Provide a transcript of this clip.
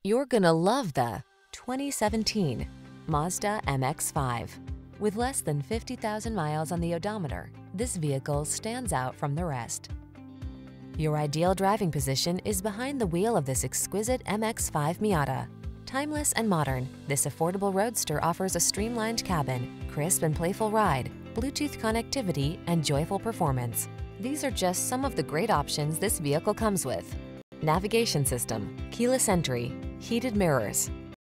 You're gonna love the 2017 Mazda MX-5. With less than 50,000 miles on the odometer, this vehicle stands out from the rest. Your ideal driving position is behind the wheel of this exquisite MX-5 Miata. Timeless and modern, this affordable roadster offers a streamlined cabin, crisp and playful ride, Bluetooth connectivity, and joyful performance. These are just some of the great options this vehicle comes with: navigation system, keyless entry, heated mirrors,